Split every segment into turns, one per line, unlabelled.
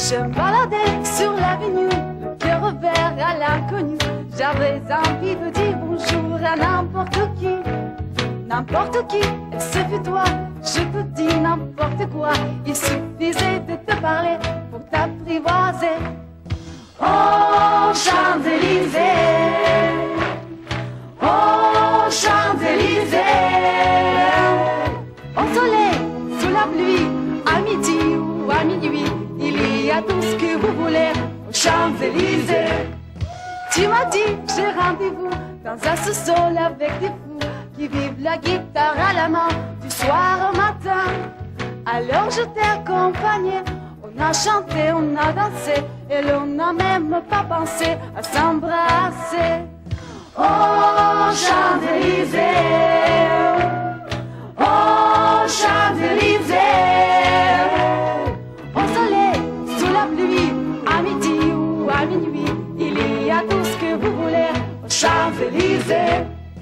Je me baladais sur l'avenue, le cœur ouvert à l'inconnu. J'avais envie de dire bonjour à n'importe qui. N'importe qui, et ce fut toi. Je te dis n'importe quoi. Il suffisait de te parler pour t'apprivoiser. Oh, Champs-Élysées, oh, Champs-Élysées. Au soleil, sous la pluie, à midi ou à minuit, il y a tout ce que vous voulez aux Champs-Élysées. Tu m'as dit, j'ai rendez-vous dans un sous-sol avec des fous qui vivent la guitare à la main du soir au matin. Alors je t'ai accompagné, on a chanté, on a dansé, et l'on n'a même pas pensé à s'embrasser. Oh, Champs-Élysées, oh, Champs-Élysées. Au soleil, sous la pluie, à midi ou à minuit, il y a tout ce que vous voulez aux Champs-Élysées.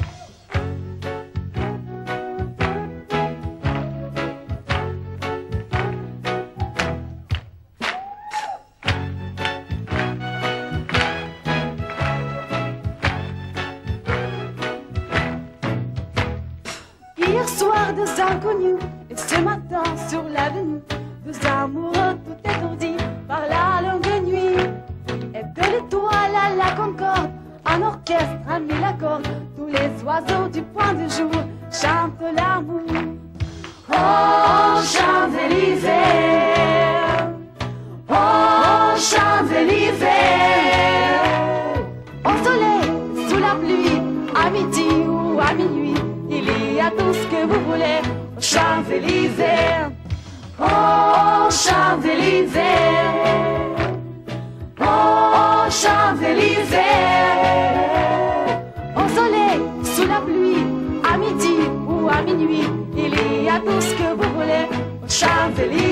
Hier soir, deux inconnus, et ce matin sur l'avenue, deux amoureux tout étourdis par la longue nuit. Et de l'étoile à la concorde, un orchestre a mis la corde. Tous les oiseaux du point de jour chantent l'amour. Oh, Champs-Élysées, oh, Champs-Élysées. Au soleil, sous la pluie, à midi ou à minuit, il y a tout ce que vous voulez aux Champs-Élysées. Oh, Champs-Élysées, oh, Champs-Élysées. Au soleil, sous la pluie, à midi ou à minuit, il y a tout ce que vous voulez aux Champs-Élysées.